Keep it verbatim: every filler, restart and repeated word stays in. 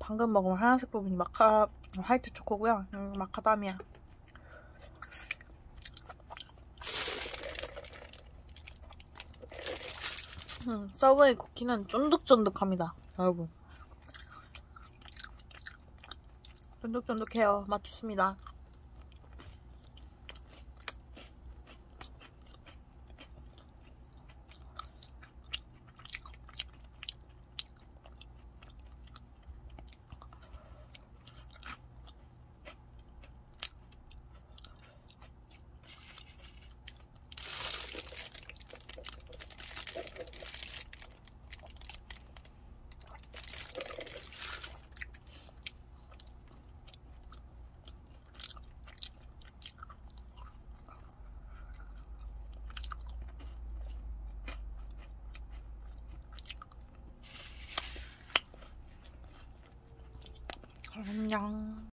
방금 먹은 하얀색 부분이 마카 화이트 초코고요. 음, 마카다미아. 음, 서브웨이 쿠키는 쫀득쫀득합니다, 여러분. 쫀득쫀득해요. 맛 좋습니다. 안녕.